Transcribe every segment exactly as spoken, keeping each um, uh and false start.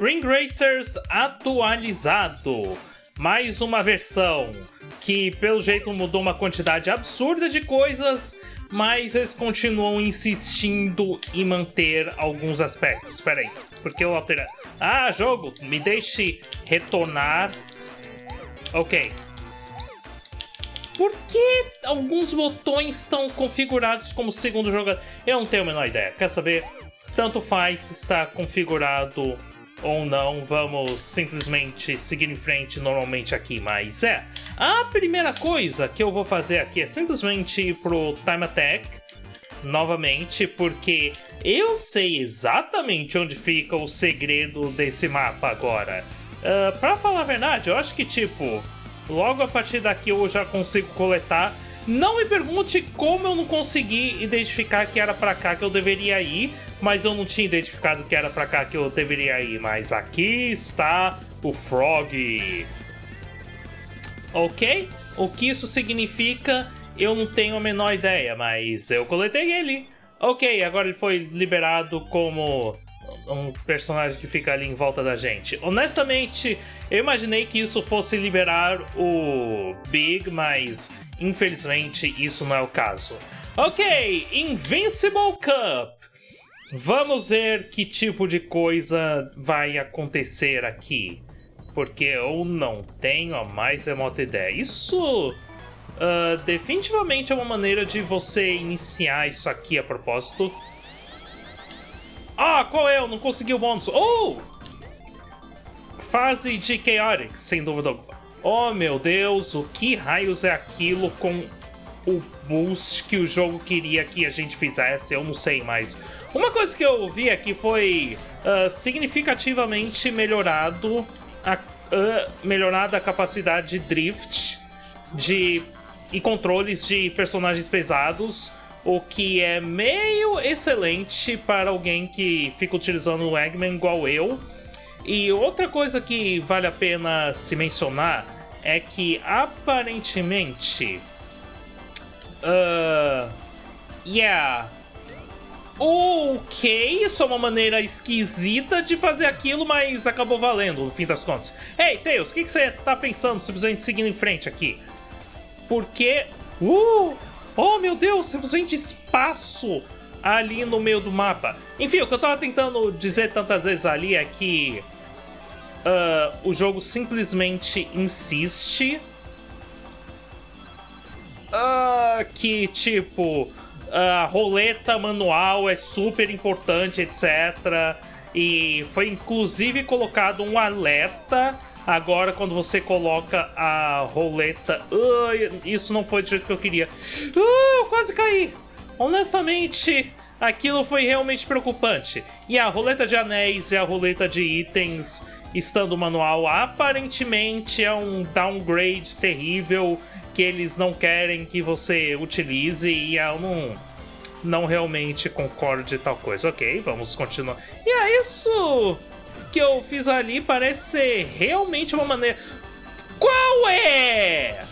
Ring Racers atualizado. Mais uma versão que, pelo jeito, mudou uma quantidade absurda de coisas, mas eles continuam insistindo em manter alguns aspectos. Espera aí, porque eu alterei... Ah, jogo, me deixe retornar. Ok. Por que alguns botões estão configurados como segundo jogador? Eu não tenho a menor ideia. Quer saber? Tanto faz se está configurado ou não. Vamos simplesmente seguir em frente normalmente aqui. Mas é, a primeira coisa que eu vou fazer aqui é simplesmente ir pro Time Attack novamente, porque eu sei exatamente onde fica o segredo desse mapa agora. Uh, pra falar a verdade, eu acho que tipo... Logo a partir daqui eu já consigo coletar. Não me pergunte como eu não consegui identificar que era pra cá que eu deveria ir, mas eu não tinha identificado que era pra cá que eu deveria ir. Mas aqui está o Frog. Ok? O que isso significa, eu não tenho a menor ideia, mas eu coletei ele. Ok, agora ele foi liberado como... um personagem que fica ali em volta da gente. Honestamente, eu imaginei que isso fosse liberar o Big, mas infelizmente isso não é o caso. Ok, Invincible Cup. Vamos ver que tipo de coisa vai acontecer aqui, porque eu não tenho a mais remota ideia. Isso uh, definitivamente é uma maneira de você iniciar isso aqui a propósito. Ah, qual é? Eu não consegui o bônus. Oh! Fase de Chaotix, sem dúvida alguma. Oh, meu Deus, o que raios é aquilo com o boost que o jogo queria que a gente fizesse? Eu não sei mais. Uma coisa que eu vi aqui foi uh, significativamente melhorado a, uh, melhorada a capacidade de drift de, e controles de personagens pesados, o que é meio excelente para alguém que fica utilizando o Eggman igual eu. E outra coisa que vale a pena se mencionar é que aparentemente... Uh, yeah... Ok, isso é uma maneira esquisita de fazer aquilo, mas acabou valendo no fim das contas. Hey, Tails, o que, que você tá pensando simplesmente seguindo em frente aqui? Porque... Uh! Oh, meu Deus, simplesmente espaço ali no meio do mapa. Enfim, o que eu tava tentando dizer tantas vezes ali é que uh, o jogo simplesmente insiste uh, que, tipo, a roleta manual é super importante, etcétera. E foi inclusive colocado um alerta agora quando você coloca a roleta. Uh, isso não foi do jeito que eu queria. Uh, quase caí. Honestamente, aquilo foi realmente preocupante. E a roleta de anéis e a roleta de itens, estando manual, aparentemente é um downgrade terrível que eles não querem que você utilize. E eu não, não realmente concordo de tal coisa. Ok, vamos continuar. E é isso que eu fiz ali, parece ser realmente uma maneira... Qual é?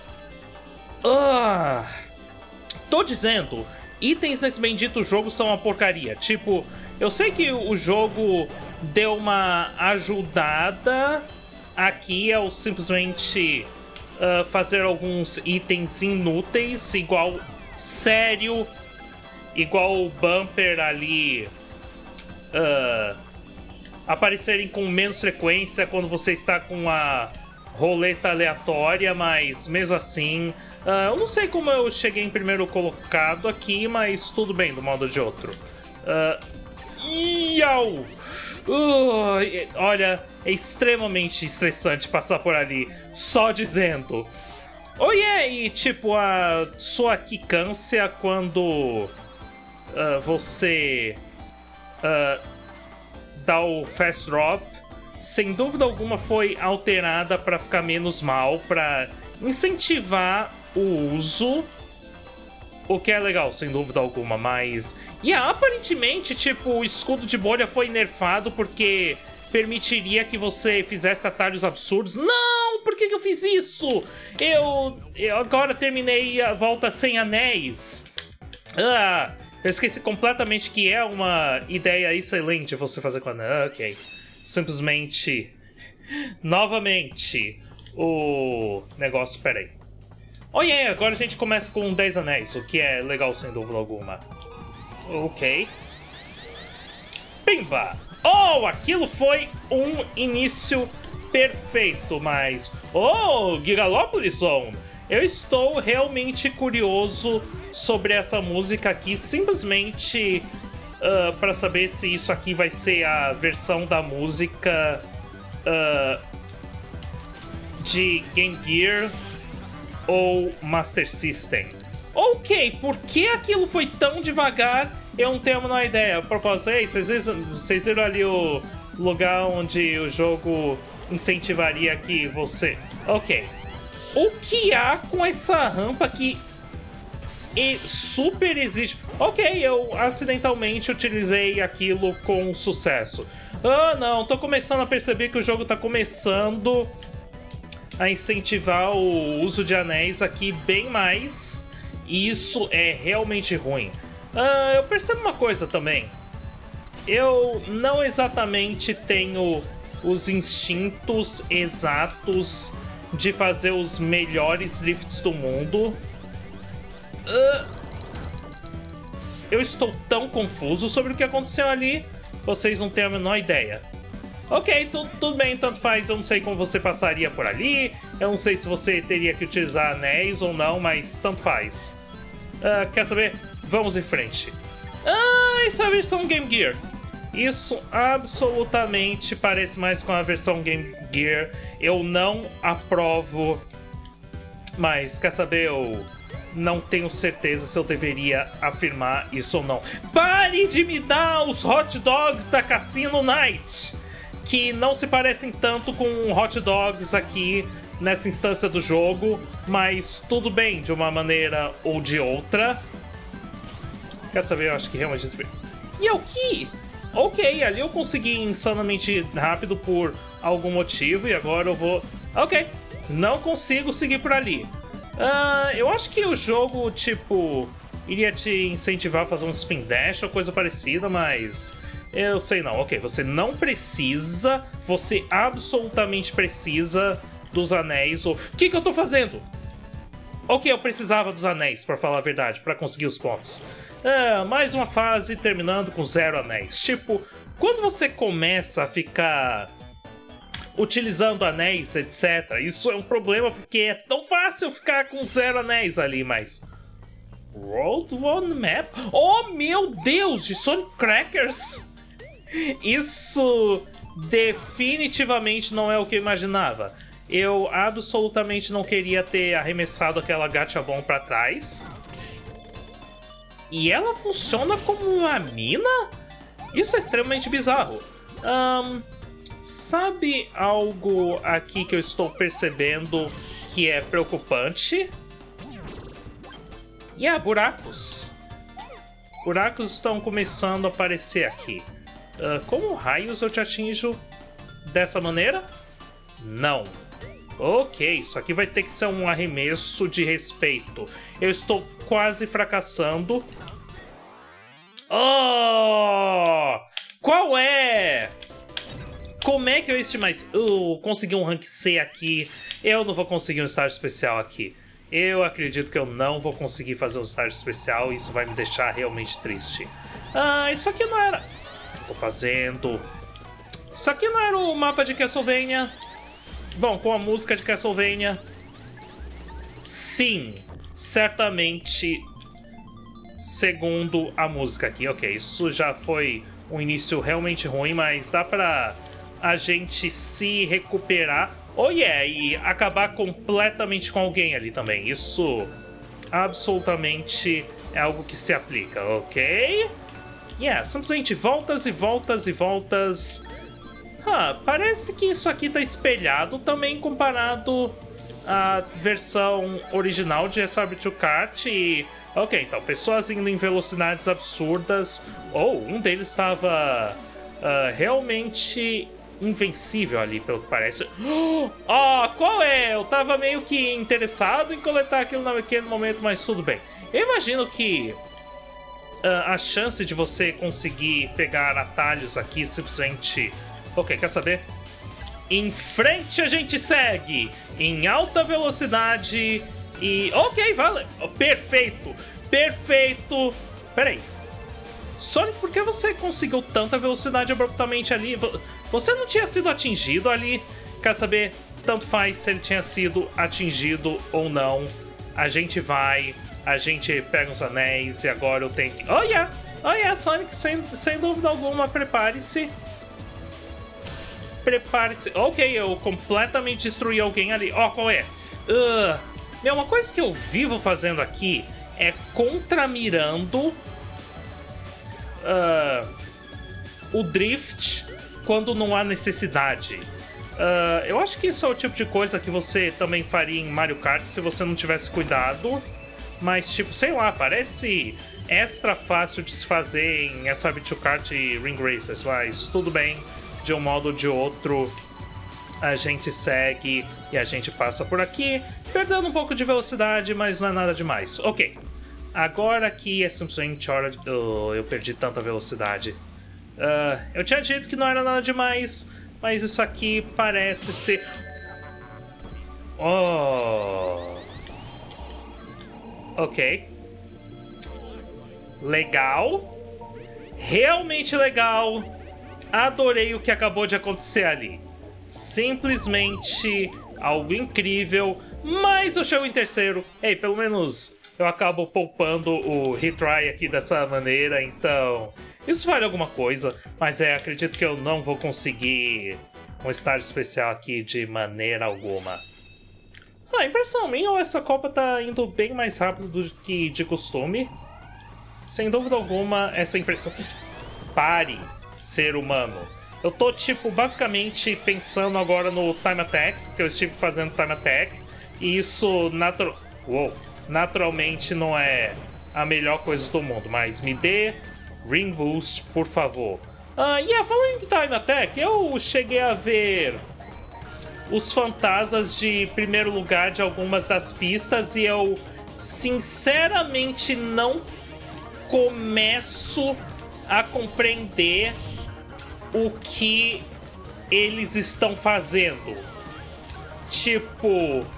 Ah, tô dizendo, itens nesse bendito jogo são uma porcaria. Tipo, eu sei que o jogo deu uma ajudada aqui ao simplesmente uh, fazer alguns itens inúteis, igual... Sério? Igual o bumper ali... Uh, aparecerem com menos frequência quando você está com a roleta aleatória, mas mesmo assim, uh, eu não sei como eu cheguei em primeiro colocado aqui, mas tudo bem, do modo ou de outro. Uh, iau! Uh, olha, é extremamente estressante passar por ali, só dizendo. Oh yeah, e tipo, a sua quicância quando uh, você... Uh, dá o Fast Drop, sem dúvida alguma foi alterada para ficar menos mal, para incentivar o uso, o que é legal, sem dúvida alguma, mas... E yeah, aparentemente, tipo, o escudo de bolha foi nerfado porque permitiria que você fizesse atalhos absurdos. Não! Por que, que eu fiz isso? Eu, eu agora terminei a volta sem anéis. Ah... Eu esqueci completamente que é uma ideia excelente você fazer com a... Ah, ok. simplesmente... Novamente, o negócio... Pera aí. Oh, yeah, agora a gente começa com dez anéis, o que é legal sem dúvida alguma. Ok. Pimba! Oh, aquilo foi um início perfeito, mas... Oh, Gigalópolis Zone! Eu estou realmente curioso sobre essa música aqui, simplesmente uh, para saber se isso aqui vai ser a versão da música uh, de Game Gear ou Master System. Ok, por que aquilo foi tão devagar? Eu não tenho a menor ideia. A propósito, ei, vocês viram, vocês viram ali o lugar onde o jogo incentivaria que você... Ok. O que há com essa rampa que e super exige... Ok, eu acidentalmente utilizei aquilo com sucesso. Ah, não, tô começando a perceber que o jogo tá começando a incentivar o uso de anéis aqui bem mais. E isso é realmente ruim. Ah, eu percebo uma coisa também. Eu não exatamente tenho os instintos exatos de fazer os melhores lifts do mundo. Uh, eu estou tão confuso sobre o que aconteceu ali. Vocês não têm a menor ideia. Ok, tu, tudo bem, tanto faz. Eu não sei como você passaria por ali. Eu não sei se você teria que utilizar anéis ou não, mas tanto faz. Uh, quer saber? Vamos em frente. Ah, isso é a versão Game Gear. Isso absolutamente parece mais com a versão Game Gear. Eu não aprovo. Mas, quer saber? Eu não tenho certeza se eu deveria afirmar isso ou não. Pare de me dar os hot dogs da Cassino Night, que não se parecem tanto com hot dogs aqui nessa instância do jogo, mas tudo bem de uma maneira ou de outra. Quer saber? Eu acho que realmente... E o que? Ok, ali eu consegui insanamente rápido por algum motivo e agora eu vou... Ok, não consigo seguir por ali. Uh, eu acho que o jogo, tipo, iria te incentivar a fazer um spin dash ou coisa parecida, mas... Eu sei não. Ok, você não precisa, você absolutamente precisa dos anéis. O que que eu tô fazendo? Ok, eu precisava dos anéis, pra falar a verdade, pra conseguir os pontos. Ah, mais uma fase terminando com zero anéis. Tipo, quando você começa a ficar utilizando anéis, etcétera, isso é um problema porque é tão fácil ficar com zero anéis ali, mas... World One Map? Oh, meu Deus, de Sonic Crackers! Isso definitivamente não é o que eu imaginava. Eu absolutamente não queria ter arremessado aquela Gacha Bomb pra trás. E ela funciona como uma mina? Isso é extremamente bizarro. Um, sabe algo aqui que eu estou percebendo que é preocupante? E yeah, buracos. Buracos estão começando a aparecer aqui. Uh, como raios eu te atinjo dessa maneira? Não. Ok, isso aqui vai ter que ser um arremesso de respeito. Eu estou quase fracassando. Oh! Qual é? Como é que eu este mais... Uh, consegui um rank C aqui. Eu não vou conseguir um estágio especial aqui. Eu acredito que eu não vou conseguir fazer um estágio especial e isso vai me deixar realmente triste. Ah, isso aqui não era... Tô fazendo... Isso aqui não era o mapa de Castlevania? Bom, com a música de Castlevania... Sim, certamente... Segundo a música aqui. Ok, isso já foi um início realmente ruim, mas dá pra a gente se recuperar. Oh yeah, e acabar completamente com alguém ali também. Isso absolutamente é algo que se aplica, ok? Yeah, simplesmente voltas e voltas e voltas. Ah, parece que isso aqui tá espelhado também comparado à versão original de S R dois Kart e... Ok, então, pessoas indo em velocidades absurdas. Ou oh, um deles estava uh, realmente invencível ali, pelo que parece. Ah, oh, qual é? Eu tava meio que interessado em coletar aquilo naquele momento, mas tudo bem. Eu imagino que uh, a chance de você conseguir pegar atalhos aqui simplesmente Ok, quer saber? Em frente a gente segue, em alta velocidade e... Ok, vale. Perfeito, perfeito. Peraí. Sonic, por que você conseguiu tanta velocidade abruptamente ali? Você não tinha sido atingido ali? Quer saber? Tanto faz se ele tinha sido atingido ou não. A gente vai, a gente pega os anéis e agora eu tenho que... Oh yeah, oh yeah, Sonic, sem, sem dúvida alguma, prepare-se. Prepare-se. Ok, eu completamente destruí alguém ali. Ó, oh, qual é? Uh, meu, uma coisa que eu vivo fazendo aqui é contramirando uh, o drift quando não há necessidade. Uh, eu acho que isso é o tipo de coisa que você também faria em Mario Kart se você não tivesse cuidado. Mas, tipo, sei lá, parece extra fácil de se fazer em S R B dois Kart e Ring Racers. Mas tudo bem, de um modo ou de outro, a gente segue e a gente passa por aqui, perdendo um pouco de velocidade, mas não é nada demais. Ok, agora aqui é simplesmente hora de... Oh, eu perdi tanta velocidade. Uh, eu tinha dito que não era nada demais, mas isso aqui parece ser... Oh... Ok. Legal. Realmente legal. Adorei o que acabou de acontecer ali. Simplesmente algo incrível. Mas eu chego em terceiro. Ei, pelo menos eu acabo poupando o retry aqui dessa maneira. Então, isso vale alguma coisa. Mas é, acredito que eu não vou conseguir um estágio especial aqui de maneira alguma. Ah, impressão minha, essa Copa tá indo bem mais rápido do que de costume. Sem dúvida alguma, essa impressão... Pare, ser humano. Eu tô, tipo, basicamente pensando agora no Time Attack, porque eu estive fazendo Time Attack. E isso, natural... Uou, naturalmente, não é a melhor coisa do mundo. Mas me dê Ring Boost, por favor. Ah, e yeah, falando em Time Attack, eu cheguei a ver os fantasmas de primeiro lugar de algumas das pistas e eu sinceramente não começo a compreender o que eles estão fazendo. Tipo,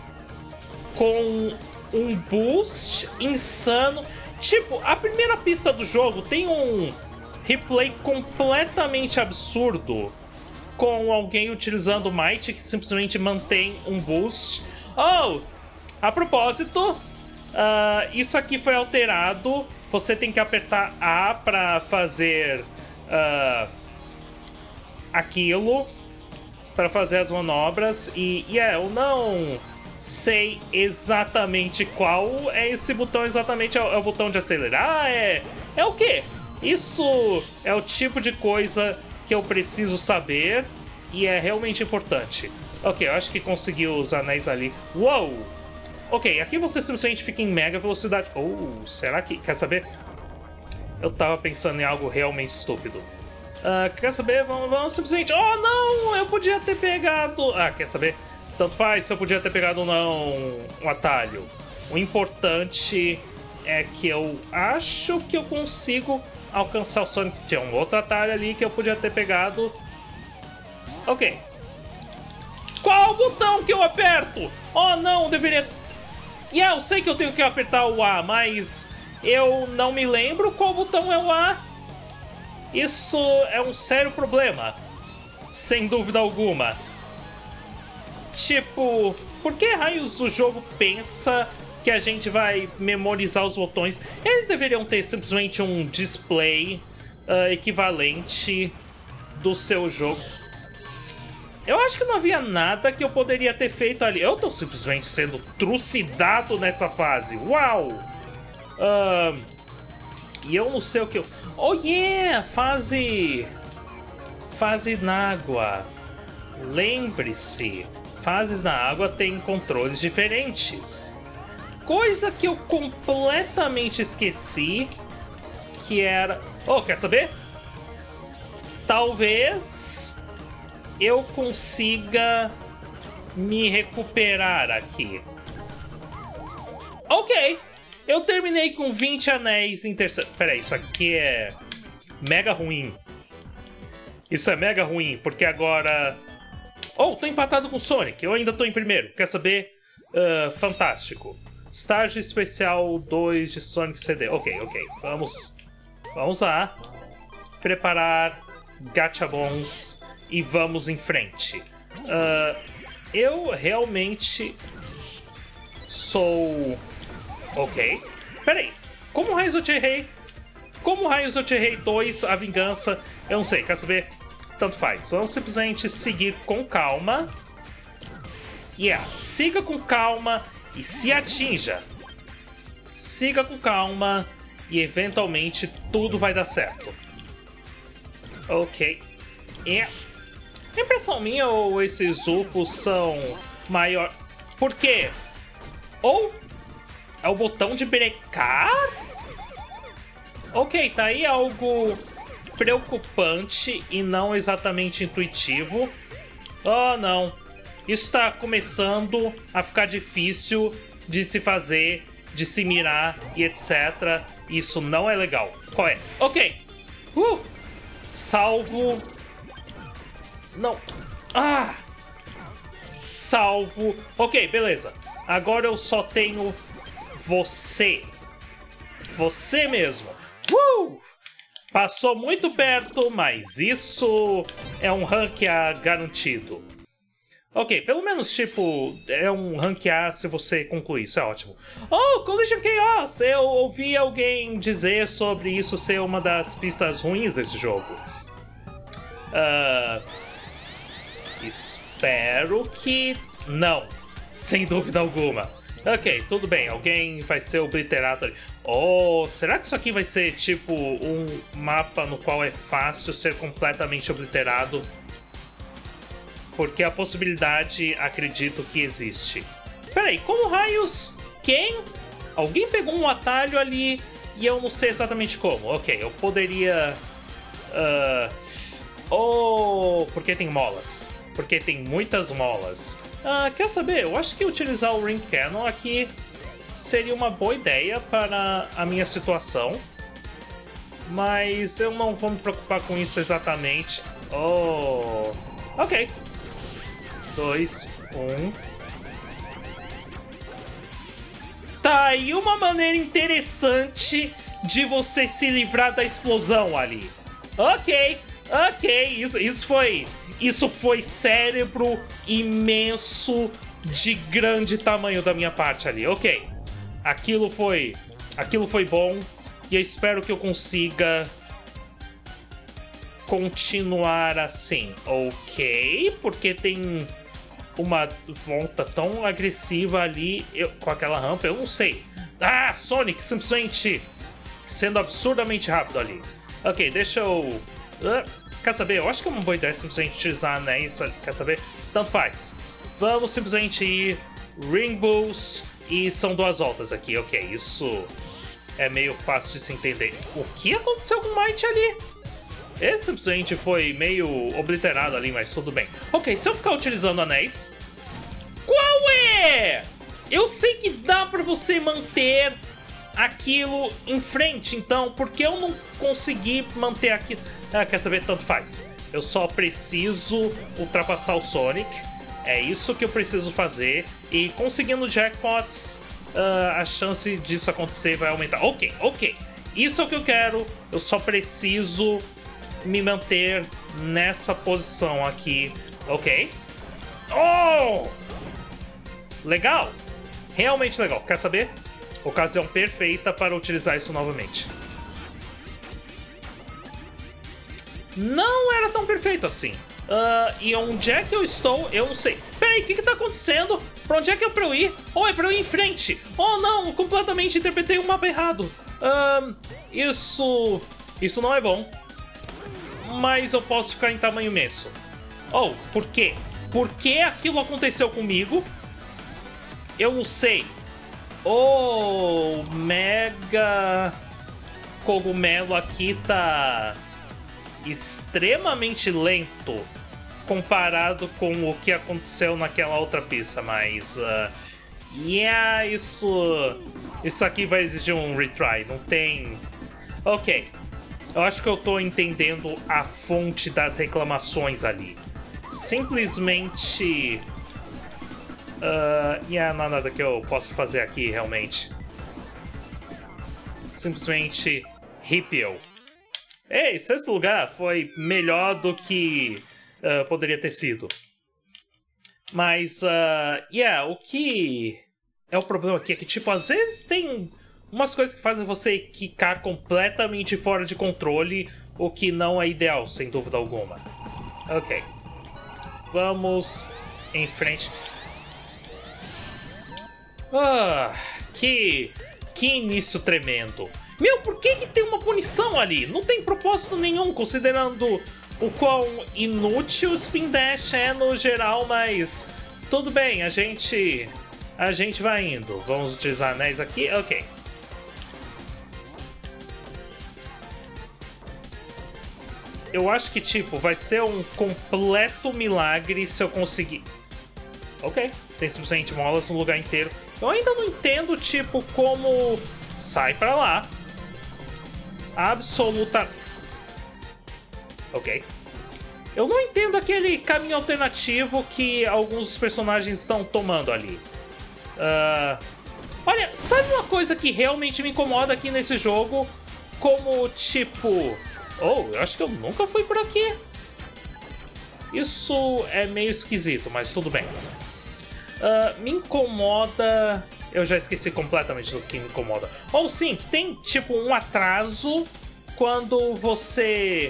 com um boost insano. Tipo, a primeira pista do jogo tem um replay completamente absurdo, com alguém utilizando o Might que simplesmente mantém um boost. Oh, a propósito, uh, isso aqui foi alterado. Você tem que apertar A para fazer uh, aquilo, para fazer as manobras. E yeah, eu não sei exatamente qual é esse botão exatamente. É o, é o botão de acelerar? É, é o quê? Isso é o tipo de coisa que eu preciso saber e é realmente importante. Ok, eu acho que consegui os anéis ali. Uou! Ok, aqui você simplesmente fica em mega velocidade. Oh, será que... Quer saber? Eu tava pensando em algo realmente estúpido. Uh, quer saber? Vamos, vamos simplesmente... Oh, não! Eu podia ter pegado... Ah, quer saber? Tanto faz se eu podia ter pegado ou não um atalho. O importante é que eu acho que eu consigo alcançar o Sonic. Tinha um outro atalho ali que eu podia ter pegado. Ok. Qual o botão que eu aperto? Oh, não, eu deveria... Yeah, eu sei que eu tenho que apertar o A, mas eu não me lembro qual botão é o A. Isso é um sério problema. Sem dúvida alguma. Tipo, por que raios o jogo pensa que a gente vai memorizar os botões? Eles deveriam ter simplesmente um display uh, equivalente do seu jogo. Eu acho que não havia nada que eu poderia ter feito ali. Eu tô simplesmente sendo trucidado nessa fase. Uau! Uh, e eu não sei o que eu... Oh yeah! Fase... Fase na água. Lembre-se, fases na água têm controles diferentes. Coisa que eu completamente esqueci. Que era... Oh, quer saber? Talvez eu consiga me recuperar aqui. Ok, eu terminei com vinte anéis em terceiro. Peraí, isso aqui é mega ruim. Isso é mega ruim, porque agora... Oh, tô empatado com o Sonic, eu ainda tô em primeiro. Quer saber? Uh, fantástico. Estágio especial dois de Sonic C D. Ok, ok, vamos... Vamos lá. Preparar Gachabons e vamos em frente. Uh, eu realmente sou... Ok. Peraí, como raios eu te errei? Como raios eu te errei dois, a vingança? Eu não sei, quer saber? Tanto faz. Vamos simplesmente seguir com calma. Yeah, siga com calma e se atinja. Siga com calma e eventualmente tudo vai dar certo. Ok. É. Impressão minha ou esses U F Os são maior... Por quê? Ou é o botão de brecar? Ok, tá aí algo preocupante e não exatamente intuitivo. Oh, não. Isso tá começando a ficar difícil de se fazer, de se mirar e etcétera. Isso não é legal. Qual é? Ok. Uh! Salvo. Não. Ah! Salvo. Ok, beleza. Agora eu só tenho você. Você mesmo. Uh! Passou muito perto, mas isso é um rank A garantido. Ok, pelo menos, tipo, é um rank A se você concluir, isso é ótimo. Oh, Collision Chaos! Eu ouvi alguém dizer sobre isso ser uma das pistas ruins desse jogo. Uh, espero que não, sem dúvida alguma. Ok, tudo bem, alguém vai ser obliterado ali. Oh, será que isso aqui vai ser tipo um mapa no qual é fácil ser completamente obliterado? Porque a possibilidade, acredito que existe. Peraí, como raios? Quem? Alguém pegou um atalho ali e eu não sei exatamente como. Ok, eu poderia... Uh... Oh, porque tem molas. Porque tem muitas molas. Ah, quer saber? Eu acho que utilizar o Ring Cannon aqui seria uma boa ideia para a minha situação. Mas eu não vou me preocupar com isso exatamente. Oh... Ok. Dois, um... Tá aí uma maneira interessante de você se livrar da explosão ali. Ok, ok, isso, isso foi... Isso foi cérebro imenso de grande tamanho da minha parte ali. Ok, aquilo foi... Aquilo foi bom e eu espero que eu consiga continuar assim. Ok, porque tem uma volta tão agressiva ali eu, com aquela rampa, eu não sei. Ah, Sonic simplesmente sendo absurdamente rápido ali. Ok, deixa eu... Uh, quer saber? Eu acho que é uma boa ideia simplesmente utilizar anéis, quer saber? Tanto faz. Vamos simplesmente ir Ring Bulls e são duas voltas aqui. Ok, isso é meio fácil de se entender. O que aconteceu com o Might ali? Ele simplesmente foi meio obliterado ali, mas tudo bem. Ok, se eu ficar utilizando anéis... Qual é? Eu sei que dá pra você manter aquilo em frente, então por que eu não consegui manter aquilo? Ah, quer saber? Tanto faz. Eu só preciso ultrapassar o Sonic. É isso que eu preciso fazer. E conseguindo jackpots, uh, a chance disso acontecer vai aumentar. Ok, ok. Isso é o que eu quero. Eu só preciso me manter nessa posição aqui. Ok. Oh! Legal. Realmente legal. Quer saber? Ocasião perfeita para utilizar isso novamente. Não era tão perfeito assim. Uh, e onde é que eu estou? Eu não sei. Peraí, o que que tá acontecendo? Pra onde é que é pra eu ir? Oh, é pra eu ir em frente. Oh, não, eu completamente interpretei o mapa errado. Uh, isso... Isso não é bom. Mas eu posso ficar em tamanho imenso. Oh, por quê? Por que aquilo aconteceu comigo? Eu não sei. Oh, mega cogumelo aqui tá extremamente lento comparado com o que aconteceu naquela outra pista, mas uh, yeah, isso isso aqui vai exigir um retry, não tem... Ok, Eu acho que eu tô entendendo a fonte das reclamações ali. Simplesmente... Uh, yeah, não há nada que eu possa fazer aqui, realmente. Simplesmente... Ripio. Ei, sexto lugar foi melhor do que uh, poderia ter sido. Mas, uh, yeah, o que é o problema aqui é que, tipo, às vezes tem umas coisas que fazem você quicar completamente fora de controle, o que não é ideal, sem dúvida alguma. Ok. Vamos em frente. Ah, que, que início tremendo. Meu, por que que tem uma punição ali? Não tem propósito nenhum, considerando o quão inútil o Spin Dash é no geral, mas tudo bem, a gente a gente vai indo. Vamos utilizar anéis aqui, ok. Eu acho que, tipo, vai ser um completo milagre se eu conseguir... Ok, tem simplesmente molas no lugar inteiro. Eu ainda não entendo, tipo, como... Sai pra lá. Absoluta... Ok. Eu não entendo aquele caminho alternativo que alguns dos personagens estão tomando ali. Uh... Olha, sabe uma coisa que realmente me incomoda aqui nesse jogo? Como, tipo... Oh, eu acho que eu nunca fui por aqui. Isso é meio esquisito, mas tudo bem. Uh, me incomoda... Eu já esqueci completamente do que me incomoda. Ou sim, que tem tipo um atraso quando você...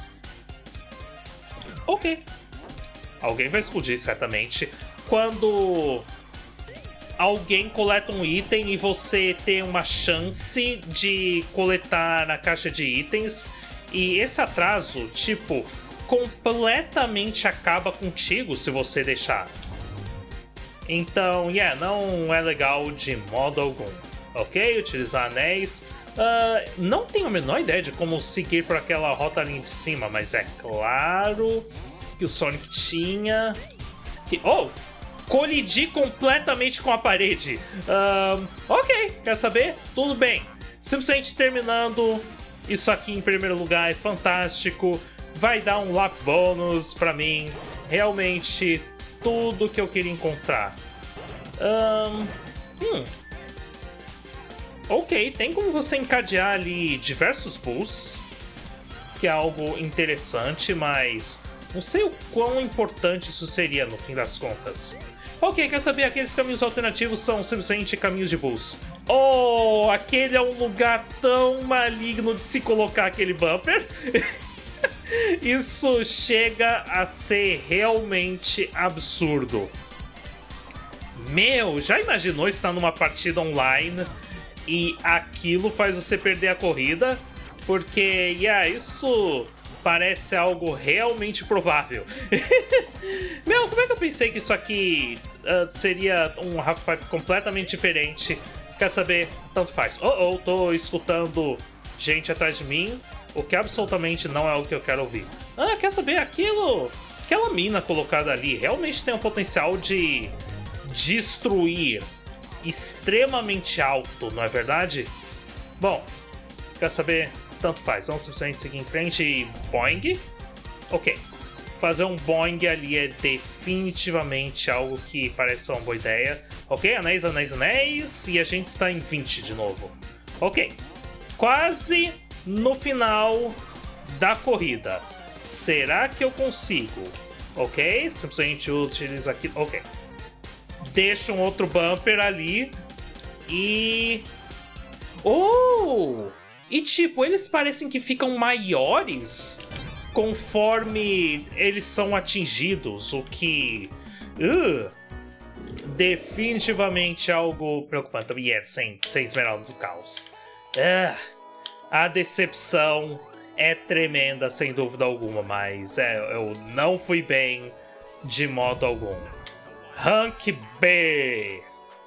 Ok. Alguém vai explodir, certamente. Quando alguém coleta um item e você tem uma chance de coletar na caixa de itens. E esse atraso, tipo, completamente acaba contigo se você deixar. Então, yeah, não é legal de modo algum. Ok, utilizar anéis. Uh, não tenho a menor ideia de como seguir por aquela rota ali em cima, mas é claro que o Sonic tinha... Que... Oh! Colidi completamente com a parede. Uh, ok, quer saber? Tudo bem. Simplesmente terminando isso aqui em primeiro lugar é fantástico. Vai dar um lap bônus pra mim. Realmente... tudo que eu queria encontrar. Um, hum. Ok, tem como você encadear ali diversos boosts, que é algo interessante, mas não sei o quão importante isso seria no fim das contas. Ok, quer saber? Aqueles caminhos alternativos são simplesmente caminhos de boost. Oh, aquele é um lugar tão maligno de se colocar aquele bumper. Isso chega a ser realmente absurdo. Meu, já imaginou estar numa partida online e aquilo faz você perder a corrida? Porque, yeah, isso parece algo realmente provável. Meu, como é que eu pensei que isso aqui uh, seria um half-pipe completamente diferente? Quer saber? Tanto faz. Oh, oh, tô escutando gente atrás de mim. O que absolutamente não é o que eu quero ouvir. Ah, quer saber? Aquilo... Aquela mina colocada ali realmente tem um potencial de destruir extremamente alto, não é verdade? Bom, quer saber? Tanto faz. Vamos simplesmente seguir em frente e... Boing? Ok. Fazer um boing ali é definitivamente algo que parece ser uma boa ideia. Ok, anéis, anéis, anéis. E a gente está em vinte de novo. Ok. Quase... no final da corrida. Será que eu consigo? Ok, simplesmente utiliza aqui. Ok. Deixa um outro bumper ali. E... Oh! E tipo, eles parecem que ficam maiores conforme eles são atingidos, o que... Uh, definitivamente algo preocupante. E é sem, sem Esmeralda do Caos. Uh, A decepção é tremenda, sem dúvida alguma, mas é, eu não fui bem de modo algum. Rank B.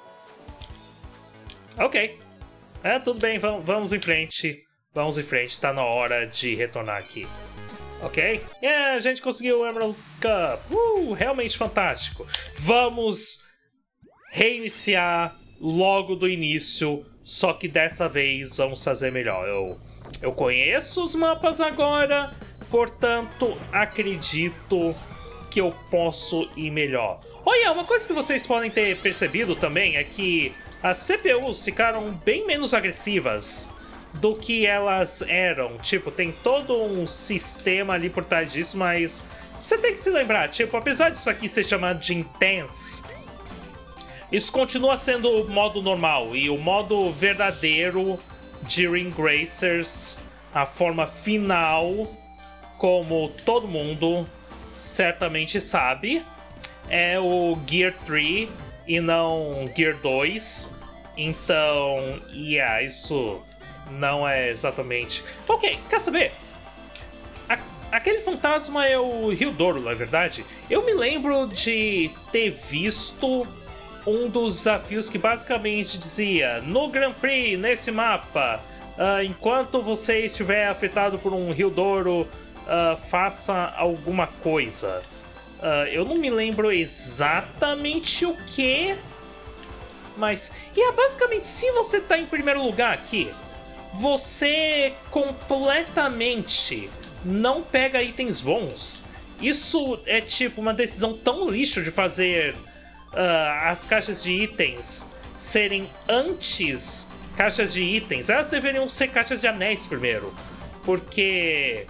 Ok. É, tudo bem, vamos, vamos em frente. Vamos em frente, tá na hora de retornar aqui. Ok? Yeah, a gente conseguiu o Emerald Cup. Uh, realmente fantástico. Vamos reiniciar logo do início. Só que dessa vez vamos fazer melhor. Eu eu conheço os mapas agora, portanto, acredito que eu posso ir melhor. Olha, uma coisa que vocês podem ter percebido também é que as C P Us ficaram bem menos agressivas do que elas eram. Tipo, tem todo um sistema ali por trás disso, mas você tem que se lembrar, tipo, apesar disso aqui ser chamado de Intense, isso continua sendo o modo normal, e o modo verdadeiro de Ring Racers, a forma final, como todo mundo certamente sabe, é o Gear três e não Gear dois. Então, yeah, isso não é exatamente... Ok, quer saber? A aquele fantasma é o Hildoro, não é verdade? Eu me lembro de ter visto um dos desafios que basicamente dizia: no Grand Prix, nesse mapa, uh, enquanto você estiver afetado por um Hildoro, uh, faça alguma coisa. Uh, eu não me lembro exatamente o que, mas... E é basicamente, se você tá em primeiro lugar aqui, você completamente não pega itens bons. Isso é tipo uma decisão tão lixo de fazer uh, as caixas de itens serem antes caixas de itens. Elas deveriam ser caixas de anéis primeiro, porque...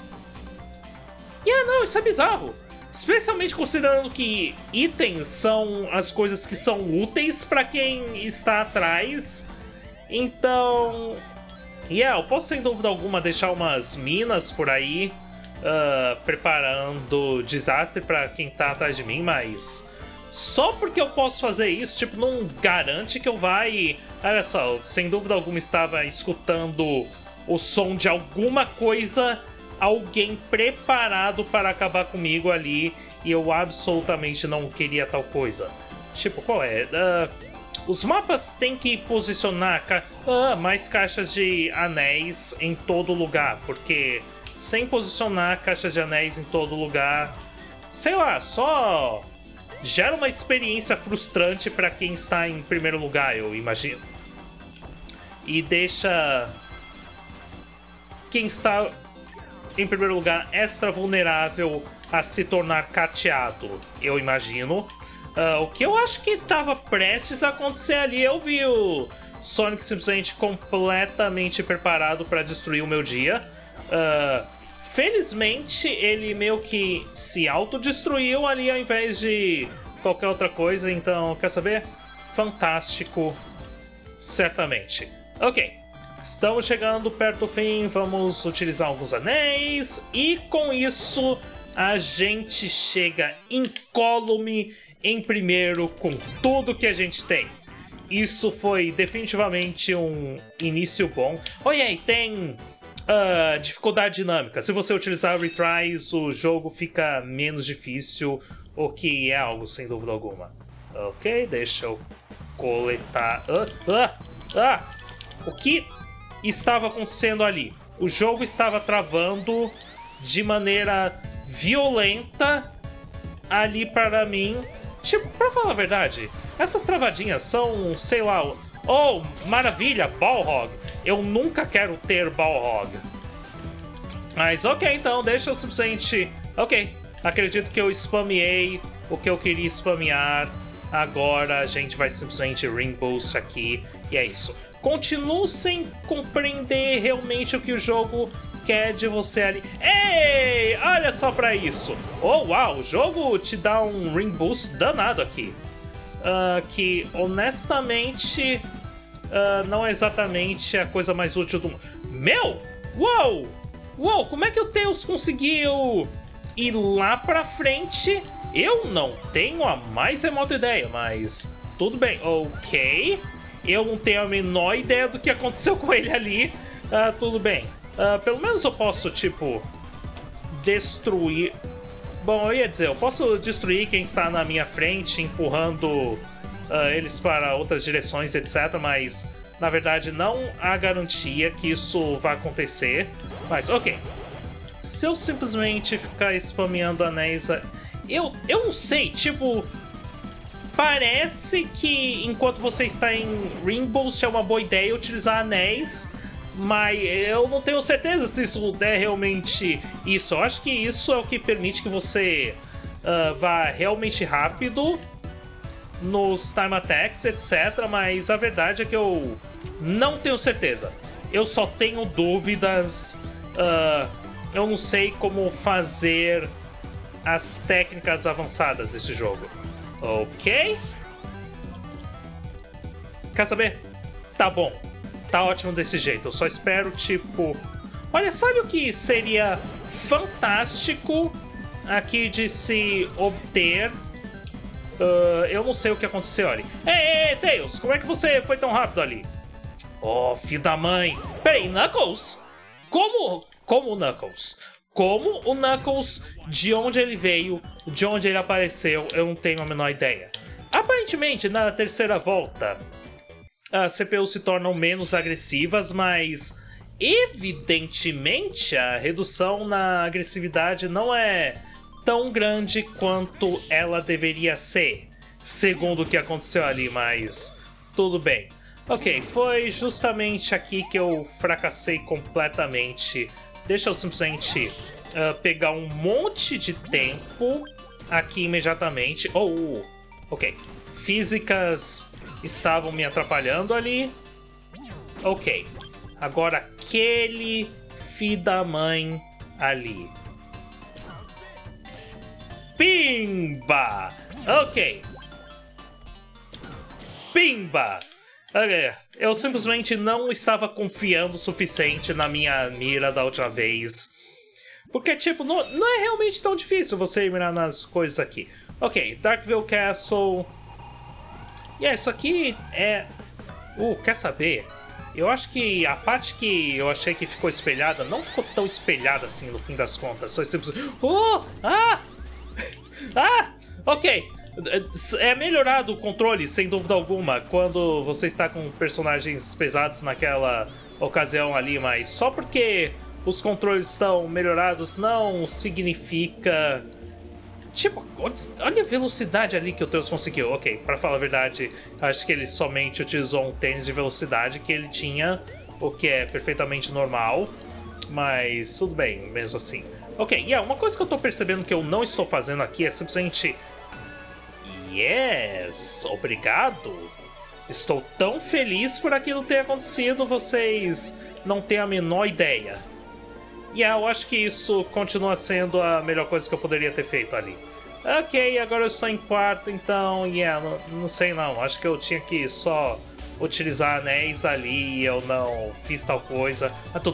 Yeah, não, isso é bizarro. Especialmente considerando que itens são as coisas que são úteis para quem está atrás. Então, yeah, eu posso sem dúvida alguma deixar umas minas por aí, uh, preparando desastre para quem tá atrás de mim, mas só porque eu posso fazer isso, tipo, não garante que eu vai... Olha só, eu, sem dúvida alguma estava escutando o som de alguma coisa, alguém preparado para acabar comigo ali, e eu absolutamente não queria tal coisa. Tipo, qual é? Uh, os mapas têm que posicionar ca uh, mais caixas de anéis em todo lugar, porque sem posicionar caixas de anéis em todo lugar, sei lá, só gera uma experiência frustrante para quem está em primeiro lugar, eu imagino. E deixa quem está em primeiro lugar extra vulnerável a se tornar cateado, eu imagino. Uh, o que eu acho que estava prestes a acontecer ali, eu vi o Sonic simplesmente completamente preparado para destruir o meu dia. Uh, felizmente, ele meio que se autodestruiu ali ao invés de qualquer outra coisa, então, quer saber? Fantástico, certamente. Ok. Estamos chegando perto do fim, vamos utilizar alguns anéis, e com isso a gente chega incólume em primeiro com tudo que a gente tem. Isso foi definitivamente um início bom. Olha aí, tem uh, dificuldade dinâmica. Se você utilizar retries, o jogo fica menos difícil, o que é algo sem dúvida alguma. Ok, deixa eu coletar... Uh, uh, uh. O que estava acontecendo ali? O jogo estava travando de maneira violenta ali para mim. Tipo, pra falar a verdade, essas travadinhas são, sei lá... Oh, maravilha, Balrog. Eu nunca quero ter Balrog. Mas ok, então, deixa eu simplesmente... Ok, acredito que eu spameei o que eu queria spamear. Agora a gente vai simplesmente Ring Boost aqui, e é isso. Continuo sem compreender realmente o que o jogo quer de você ali. Ei, olha só pra isso. Oh, uau, o jogo te dá um Ring Boost danado aqui. Uh, que, honestamente, uh, não é exatamente a coisa mais útil do mundo. Meu! Uau! Uau, como é que o Tails conseguiu ir lá pra frente? Eu não tenho a mais remota ideia, mas tudo bem. Ok. Eu não tenho a menor ideia do que aconteceu com ele ali. Uh, tudo bem. Uh, pelo menos eu posso, tipo, destruir... Bom, eu ia dizer, eu posso destruir quem está na minha frente, empurrando uh, eles para outras direções, etcétera. Mas, na verdade, não há garantia que isso vai acontecer. Mas, ok. Se eu simplesmente ficar spameando anéis... Eu, eu não sei, tipo... Parece que enquanto você está em Ring Boost é uma boa ideia utilizar anéis, mas eu não tenho certeza se isso é realmente isso. Eu acho que isso é o que permite que você uh, vá realmente rápido nos time attacks, etcétera. Mas a verdade é que eu não tenho certeza. Eu só tenho dúvidas. Uh, eu não sei como fazer as técnicas avançadas desse jogo. Ok? Quer saber? Tá bom. Tá ótimo desse jeito. Eu só espero, tipo... Olha, sabe o que seria fantástico aqui de se obter? Uh, eu não sei o que aconteceu ali. Ei, ei, ei, Tails, como é que você foi tão rápido ali? Oh, filho da mãe. Peraí, Knuckles? Como? Como o Knuckles? Como o Knuckles, de onde ele veio, de onde ele apareceu, eu não tenho a menor ideia. Aparentemente, na terceira volta, as C P Us se tornam menos agressivas, mas evidentemente a redução na agressividade não é tão grande quanto ela deveria ser, segundo o que aconteceu ali, mas tudo bem. Ok, foi justamente aqui que eu fracassei completamente. Deixa eu simplesmente uh, pegar um monte de tempo aqui imediatamente. Oh, ok. Físicas estavam me atrapalhando ali. Ok. Agora aquele filho da mãe ali. Pimba! Ok. Pimba! Ok. Eu simplesmente não estava confiando o suficiente na minha mira da última vez. Porque, tipo, não, não é realmente tão difícil você mirar nas coisas aqui. Ok, Darkville Castle. E yeah, isso aqui é... Uh, quer saber? Eu acho que a parte que eu achei que ficou espelhada não ficou tão espelhada assim no fim das contas. Só simplesmente... Oh! Ah! Ah! Ok. É melhorado o controle, sem dúvida alguma, quando você está com personagens pesados naquela ocasião ali, mas só porque os controles estão melhorados não significa... Tipo, olha a velocidade ali que o Tails conseguiu. Ok, pra falar a verdade, acho que ele somente utilizou um tênis de velocidade que ele tinha, o que é perfeitamente normal, mas tudo bem, mesmo assim. Ok, e yeah, uma coisa que eu tô percebendo que eu não estou fazendo aqui é simplesmente... Yes, obrigado. Estou tão feliz por aquilo ter acontecido, vocês não têm a menor ideia. E yeah, eu acho que isso continua sendo a melhor coisa que eu poderia ter feito ali. Ok, agora eu estou em quarto, então, yeah, não, não sei não. Acho que eu tinha que só utilizar anéis ali e eu não fiz tal coisa.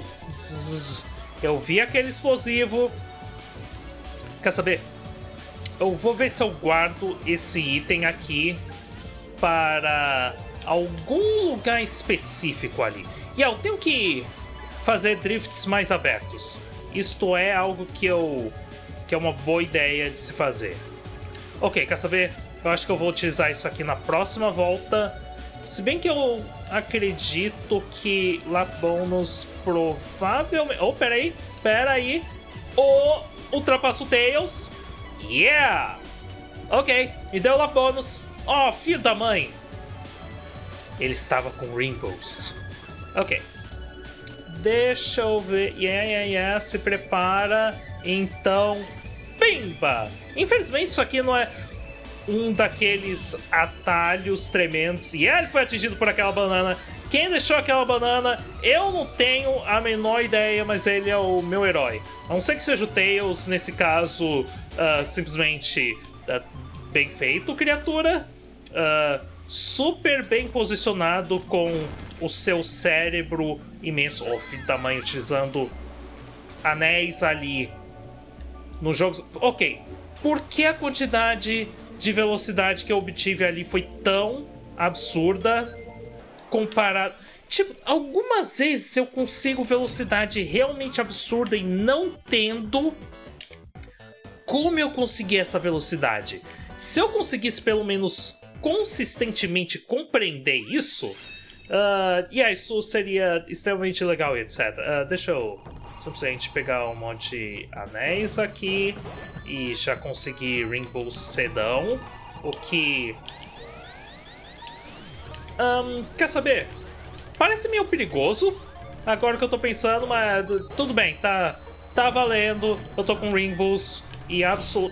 Eu vi aquele explosivo. Quer saber? Eu vou ver se eu guardo esse item aqui para algum lugar específico ali. E yeah, eu tenho que fazer drifts mais abertos. Isto é algo que eu que é uma boa ideia de se fazer. Ok, quer saber? Eu acho que eu vou utilizar isso aqui na próxima volta. Se bem que eu acredito que Lap Bonus provavelmente... Oh, peraí, peraí. Oh, ultrapassa o Tails. Yeah! Ok, me deu Lap Bonus. Oh, filho da mãe. Ele estava com Ring Boost. Ok. Deixa eu ver. Yeah, yeah, yeah. Se prepara. Então, pimba! Infelizmente isso aqui não é um daqueles atalhos tremendos. E yeah, ele foi atingido por aquela banana. Quem deixou aquela banana, eu não tenho a menor ideia, mas ele é o meu herói. A não ser que seja o Tails, nesse caso, uh, simplesmente uh, bem feito, criatura. Uh, super bem posicionado com o seu cérebro imenso. Oh, filho da mãe, utilizando anéis ali nos jogos. Ok, por que a quantidade de velocidade que eu obtive ali foi tão absurda comparado? Tipo, algumas vezes eu consigo velocidade realmente absurda e não tendo como eu consegui essa velocidade. Se eu conseguisse pelo menos consistentemente compreender isso, uh, yeah, isso seria extremamente legal e etcétera. Uh, deixa eu simplesmente pegar um monte de anéis aqui e já conseguir Ring Boost cedão, o que... Um, quer saber? Parece meio perigoso, agora que eu tô pensando, mas tudo bem, tá, tá valendo. Eu tô com Ring Boost e absolut...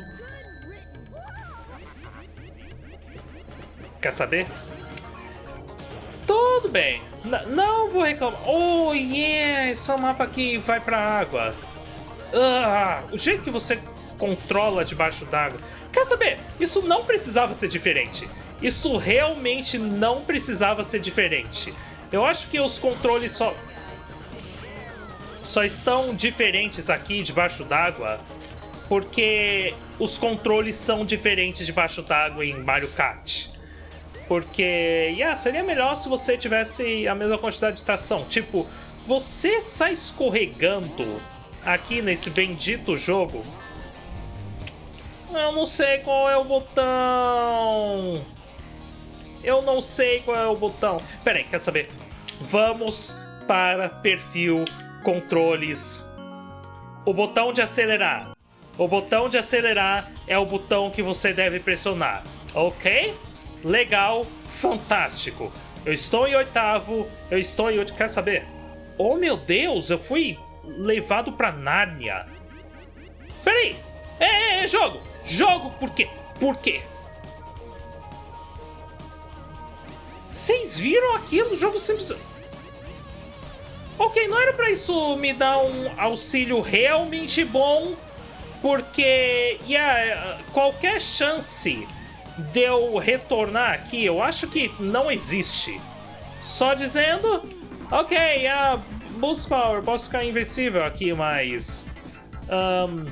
Quer saber? Tudo bem, N não vou reclamar. Oh, yeah, esse é um mapa que vai pra água. Ah, o jeito que você controla debaixo d'água. Quer saber? Isso não precisava ser diferente. Isso realmente não precisava ser diferente. Eu acho que os controles só... Só estão diferentes aqui debaixo d'água porque os controles são diferentes debaixo d'água em Mario Kart. Porque, yeah, seria melhor se você tivesse a mesma quantidade de tração. Tipo, você sai escorregando aqui nesse bendito jogo. Eu não sei qual é o botão. Eu não sei qual é o botão. Pera aí, quer saber? Vamos para perfil controles. O botão de acelerar. O botão de acelerar é o botão que você deve pressionar. Ok? Legal, fantástico. Eu estou em oitavo, eu estou em oitavo. Quer saber? Oh meu Deus, eu fui levado pra Nárnia. Peraí! É, é, é jogo! Jogo, por quê? Por quê? Vocês viram aquilo? O jogo simples... Ok, não era pra isso me dar um auxílio realmente bom, porque yeah, qualquer chance de eu retornar aqui, eu acho que não existe. Só dizendo, ok, a uh, Boost Power, posso ficar invencível aqui, mas... Um,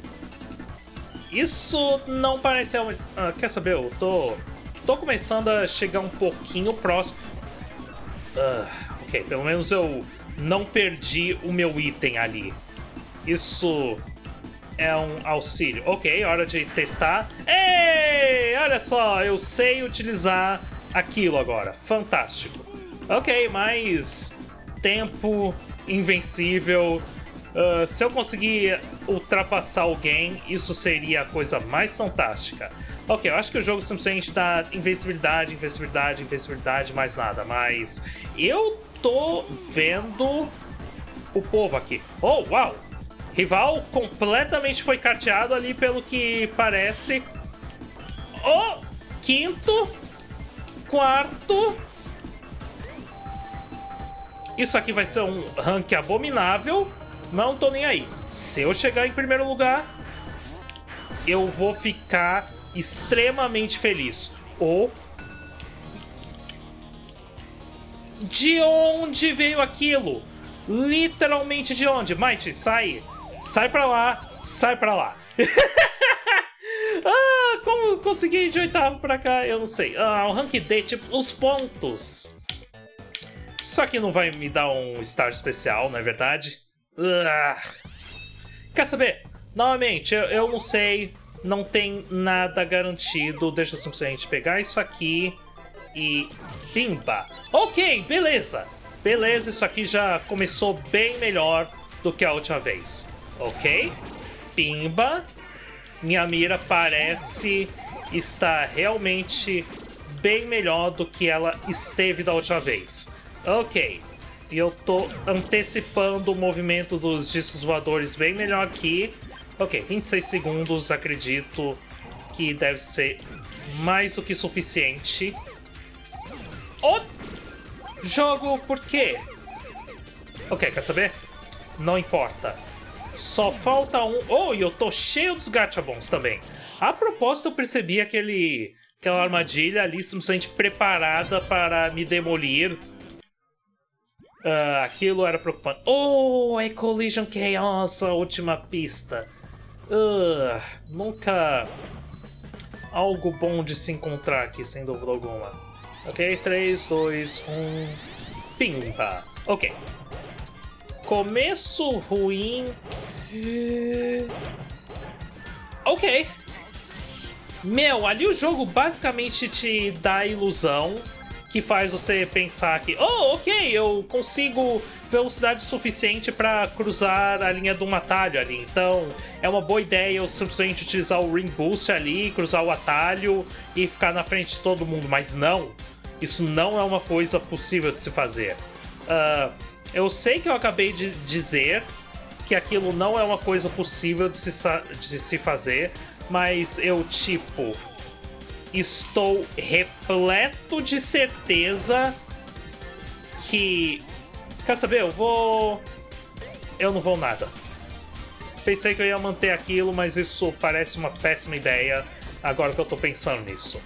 isso não parece... Uh, quer saber, eu tô, tô começando a chegar um pouquinho próximo. Uh, ok, pelo menos eu não perdi o meu item ali. Isso... é um auxílio. Ok, hora de testar. Ei, olha só, eu sei utilizar aquilo agora. Fantástico. Ok, mais tempo invencível. Uh, se eu conseguir ultrapassar alguém, isso seria a coisa mais fantástica. Ok, eu acho que o jogo simplesmente dá invencibilidade, invencibilidade, invencibilidade, mais nada. Mas eu tô vendo o povo aqui. Oh, uau! Rival completamente foi carteado ali, pelo que parece. O quinto, quarto. Isso aqui vai ser um rank abominável. Não tô nem aí. Se eu chegar em primeiro lugar, eu vou ficar extremamente feliz. Ou... de onde veio aquilo? Literalmente de onde? Mighty, sai. Sai pra lá, sai pra lá. Ah, como consegui de oitavo pra cá? Eu não sei. Ah, o rank D, tipo, os pontos. Isso aqui não vai me dar um estágio especial, não é verdade? Ah. Quer saber? Novamente, eu, eu não sei. Não tem nada garantido. Deixa eu simplesmente pegar isso aqui e... pimba. Ok, beleza. Beleza, isso aqui já começou bem melhor do que a última vez. Ok, pimba. Minha mira parece estar realmente bem melhor do que ela esteve da última vez. Ok, e eu tô antecipando o movimento dos discos voadores bem melhor aqui. Ok, vinte e seis segundos, acredito que deve ser mais do que suficiente. Oh! Jogo, por quê? Ok, quer saber? Não importa. Só falta um... Oh, e eu tô cheio dos gachabons também. A propósito, eu percebi aquele... aquela armadilha ali simplesmente preparada para me demolir. Uh, aquilo era preocupante. Oh, é Collision Chaos, a última pista. Uh, nunca... algo bom de se encontrar aqui, sem dúvida alguma. Ok, três, dois, um... pimba. Ok. Começo ruim... Ok. Meu, ali o jogo basicamente te dá a ilusão que faz você pensar que, oh, ok, eu consigo velocidade suficiente para cruzar a linha de um atalho ali. Então, é uma boa ideia eu simplesmente utilizar o Ring Boost ali, cruzar o atalho e ficar na frente de todo mundo. Mas não, isso não é uma coisa possível de se fazer. Uh, Eu sei que eu acabei de dizer que aquilo não é uma coisa possível de se, de se fazer, mas eu, tipo, estou repleto de certeza que... Quer saber? Eu vou... Eu não vou nada. Pensei que eu ia manter aquilo, mas isso parece uma péssima ideia agora que eu tô pensando nisso.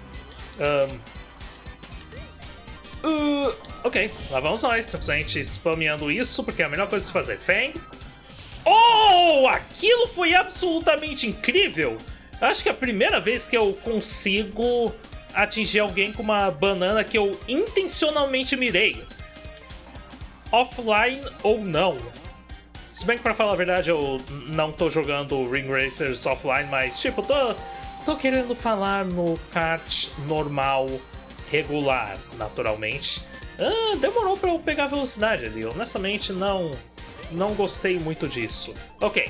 Um... Uh... Ok, lá vamos nós, simplesmente spameando isso, porque é a melhor coisa de se fazer. Fang. Oh, aquilo foi absolutamente incrível! Acho que é a primeira vez que eu consigo atingir alguém com uma banana que eu intencionalmente mirei. Offline ou não. Se bem que, pra falar a verdade, eu não tô jogando Ring Racers offline, mas, tipo, tô, tô querendo falar no kart normal, regular, naturalmente. Ah, demorou pra eu pegar velocidade ali. Honestamente, não, não gostei muito disso. Ok.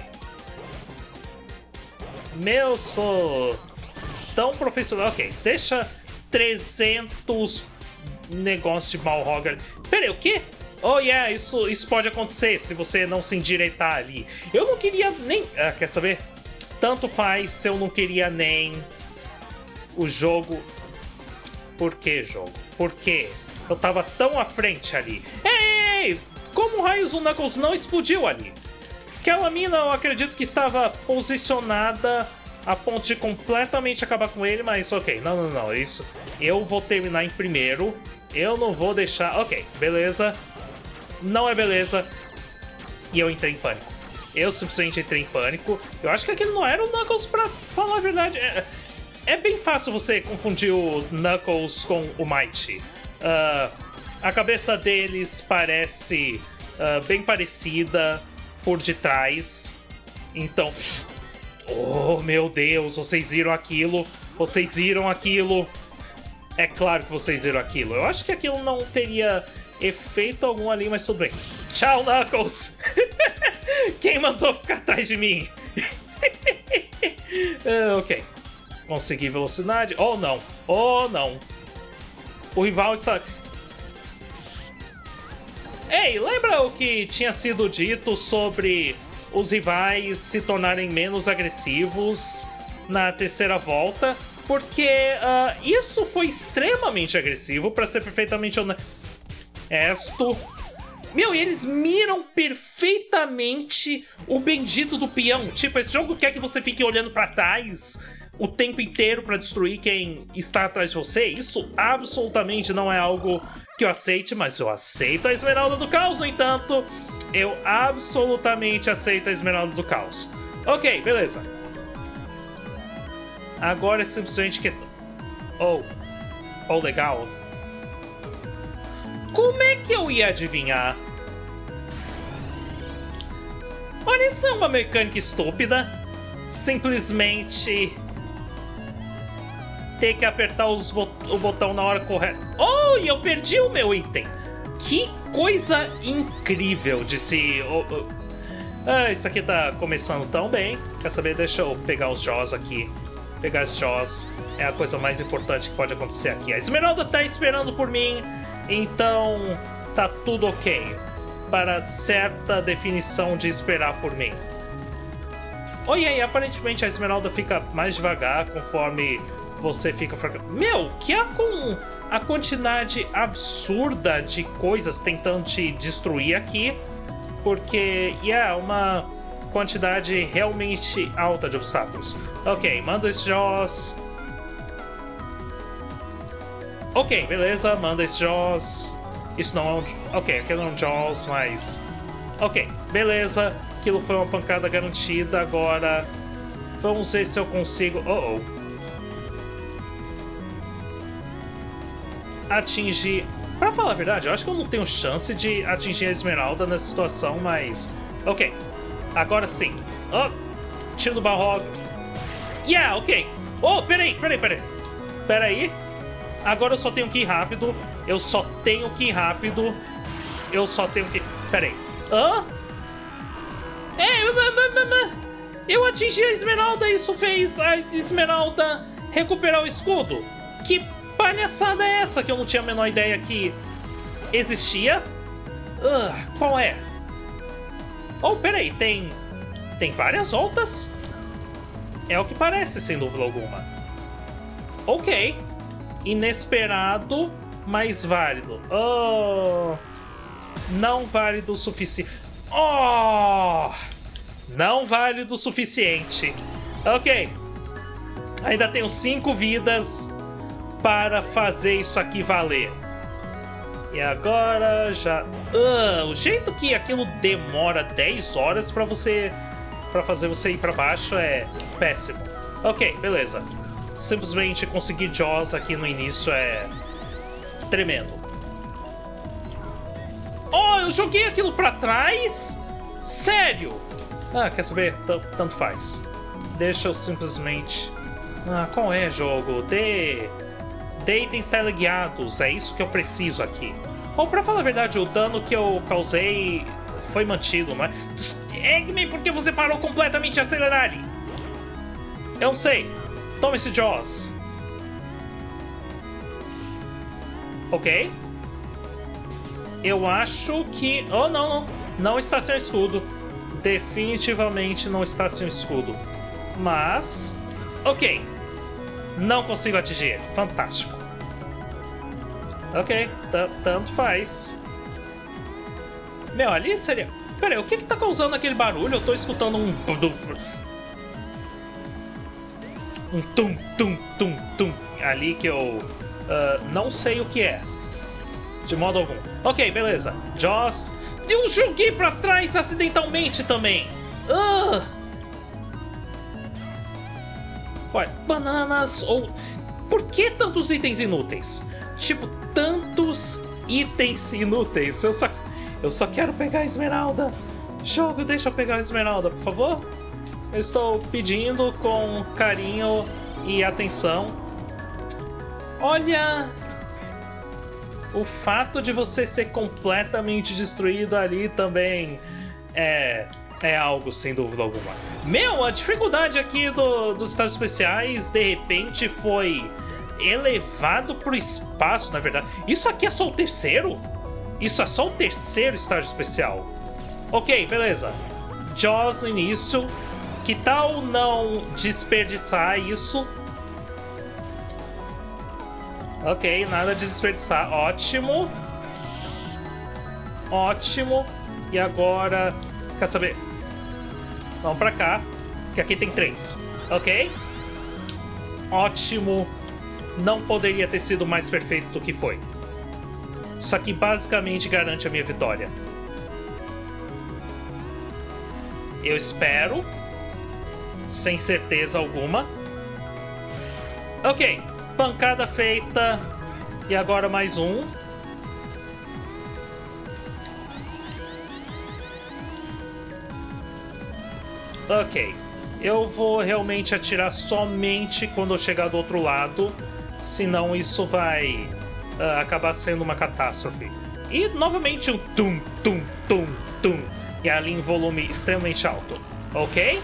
Meu, sou tão profissional. Ok, deixa trezentos negócios de Balrog. Pera aí, o quê? Oh, yeah, isso, isso pode acontecer se você não se endireitar ali. Eu não queria nem... Ah, quer saber? Tanto faz se eu não queria nem o jogo... Por que jogo? Por quê? Eu tava tão à frente ali. Ei! Como raios o Knuckles não explodiu ali? Aquela mina, eu acredito que estava posicionada a ponto de completamente acabar com ele, mas ok, não, não, não, isso... Eu vou terminar em primeiro, eu não vou deixar... Ok, beleza, não é beleza, e eu entrei em pânico. Eu simplesmente entrei em pânico. Eu acho que aquele não era o Knuckles, pra falar a verdade. É, é bem fácil você confundir o Knuckles com o Mighty. Uh, a cabeça deles parece uh, bem parecida por detrás. Então... Oh, meu Deus, vocês viram aquilo? Vocês viram aquilo? É claro que vocês viram aquilo. Eu acho que aquilo não teria efeito algum ali, mas tudo bem. Tchau, Knuckles! Quem mandou ficar atrás de mim? uh, ok. Consegui velocidade. Oh, não. Oh, não. O rival está... Ei, lembra o que tinha sido dito sobre os rivais se tornarem menos agressivos na terceira volta? Porque uh, isso foi extremamente agressivo, para ser perfeitamente honesto. Meu, e eles miram perfeitamente o bendito do peão. Tipo, esse jogo quer que você fique olhando para trás o tempo inteiro para destruir quem está atrás de você. Isso absolutamente não é algo que eu aceite, mas eu aceito a Esmeralda do Caos, no entanto. Eu absolutamente aceito a Esmeralda do Caos. Ok, beleza. Agora é simplesmente questão... Oh. Oh, legal. Como é que eu ia adivinhar? Olha, isso não é uma mecânica estúpida. Simplesmente... ter que apertar os bot o botão na hora correta. Oh, e eu perdi o meu item. Que coisa incrível de se... Oh, oh. Ah, isso aqui tá começando tão bem. Quer saber? Deixa eu pegar os Jaws aqui. Pegar os Jaws é a coisa mais importante que pode acontecer aqui. A Esmeralda tá esperando por mim, então tá tudo ok. Para certa definição de esperar por mim. Oh, e aí, aparentemente a Esmeralda fica mais devagar conforme você fica fracassado. Meu, que é com a quantidade absurda de coisas tentando te destruir aqui. Porque, yeah, uma quantidade realmente alta de obstáculos. Ok, manda esse Jaws. Ok, beleza, manda esse Jaws. Isso não é um... Ok, aquilo não é um Jaws, mas... Ok, beleza. Aquilo foi uma pancada garantida. Agora, vamos ver se eu consigo... Oh, oh. Atingir... Pra falar a verdade, eu acho que eu não tenho chance de atingir a Esmeralda nessa situação, mas... Ok, agora sim. Oh, tiro do Balrog. Yeah, ok. Oh, peraí, peraí, peraí. Peraí. Agora eu só tenho que ir rápido. Eu só tenho que ir rápido. Eu só tenho que... Peraí. Hã? Ei, eu atingi a Esmeralda e isso fez a Esmeralda recuperar o escudo. Que palhaçada é essa que eu não tinha a menor ideia que existia? Uh, qual é? Oh, peraí, tem... Tem várias voltas? É o que parece, sem dúvida alguma. Ok. Inesperado, mas válido. Oh... Não válido o suficiente. Oh! Não válido o suficiente. Ok. Ainda tenho cinco vidas para fazer isso aqui valer. E agora já... Uh, o jeito que aquilo demora dez horas para você... Para fazer você ir para baixo é péssimo. Ok, beleza. Simplesmente conseguir Jaws aqui no início é... tremendo. Oh, eu joguei aquilo pra trás? Sério? Ah, quer saber? T Tanto faz. Deixa eu simplesmente... Ah, qual é, jogo? Dê... Dê itens teleguiados. É isso que eu preciso aqui. Ou, pra falar a verdade, o dano que eu causei foi mantido, não é? Eggman, por que você parou completamente de acelerar? Eu não sei. Toma esse Jaws. Ok. Eu acho que... Oh, não, não. Não está sem escudo. Definitivamente não está sem escudo. Mas... Ok. Não consigo atingir. Fantástico. Ok. Tanto faz. Meu, ali seria... Pera aí, o que que tá causando aquele barulho? Eu tô escutando um... Um tum, tum, tum, tum. Ali que eu... Uh, não sei o que é. De modo algum. Ok, beleza. Jaws. Eu joguei pra trás acidentalmente também. Uh. Ué, bananas ou... Por que tantos itens inúteis? Tipo, tantos itens inúteis. Eu só, eu só quero pegar a esmeralda. Jogo, deixa eu pegar a esmeralda, por favor. Eu estou pedindo com carinho e atenção. Olha... O fato de você ser completamente destruído ali também é, é algo, sem dúvida alguma. Meu, a dificuldade aqui do, dos estágios especiais, de repente, foi elevado pro espaço, na verdade. Isso aqui é só o terceiro? Isso é só o terceiro estágio especial. Ok, beleza. Jaws no início. Que tal não desperdiçar isso? Ok, nada de desperdiçar. Ótimo. Ótimo. E agora... Quer saber? Vamos pra cá. Que aqui tem três. Ok? Ótimo. Não poderia ter sido mais perfeito do que foi. Isso aqui basicamente garante a minha vitória. Eu espero. Sem certeza alguma. Ok. Pancada feita. E agora mais um. Ok. Eu vou realmente atirar somente quando eu chegar do outro lado. Senão isso vai uh, acabar sendo uma catástrofe. E novamente um tum, tum, tum, tum. E ali em volume extremamente alto. Ok?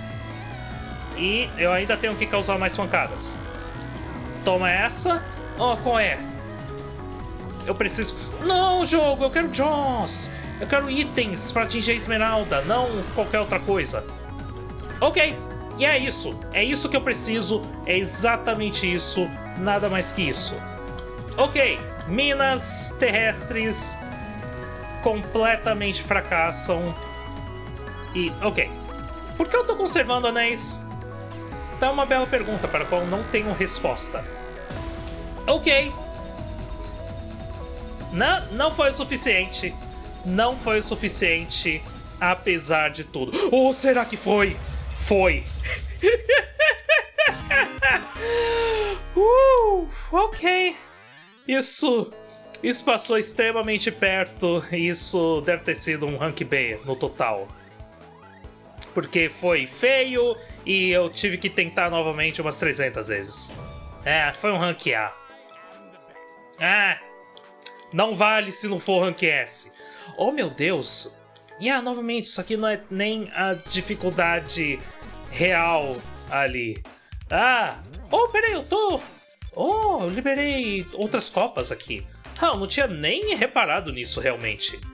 E eu ainda tenho que causar mais pancadas. Toma essa. Oh, qual é? Eu preciso... Não, jogo, eu quero Jaws. Eu quero itens para atingir a esmeralda, não qualquer outra coisa. Ok, e é isso. É isso que eu preciso. É exatamente isso. Nada mais que isso. Ok, minas terrestres completamente fracassam. E, ok. Por que eu tô conservando anéis? Tá uma bela pergunta para a qual não tenho resposta. Ok. Não, não foi o suficiente. Não foi o suficiente, apesar de tudo. Ou será que foi? Foi. uh, ok. Isso, isso passou extremamente perto. Isso deve ter sido um rank B no total. Porque foi feio e eu tive que tentar novamente umas trezentas vezes. É, foi um rank A. Ah, não vale se não for rank S. Oh, meu Deus. E ah, novamente, isso aqui não é nem a dificuldade real ali. Ah, oh, peraí, eu tô... Oh, eu liberei outras copas aqui. Ah, eu não tinha nem reparado nisso realmente.